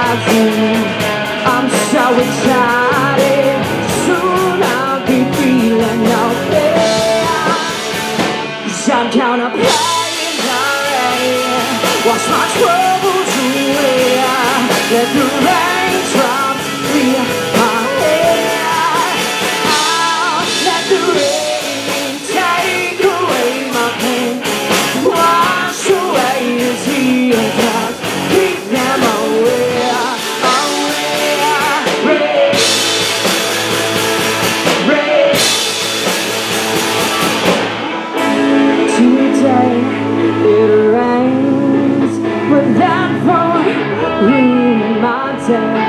I'm so excited, soon I'll be feeling okay. 'Cause I'm gonna play alright, wash my troubles away, let the raindrops clear my head. I'll let the rain take away my pain, wash away the tears, keep them away. It rains, but that won't ruin my day.